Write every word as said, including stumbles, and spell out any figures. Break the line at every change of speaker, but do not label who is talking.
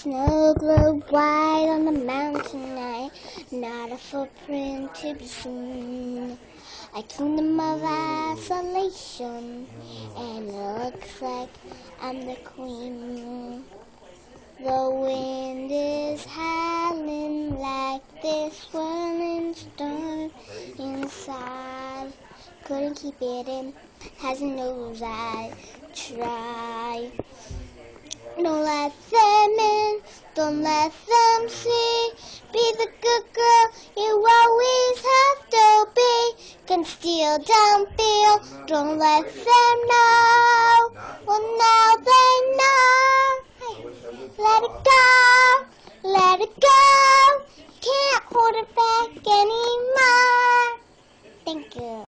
Snow globed white on the mountain night, not a footprint to be seen. A kingdom of isolation, and it looks like I'm the queen. The wind is howling like this swirling storm inside. Couldn't keep it in, has a nose I try. Don't let them in, don't let them see. Be the good girl you always have to be. Can steal, don't feel, don't let them know. Well, now they know. Hey, let it go, let it go. Can't hold it back anymore. Thank you.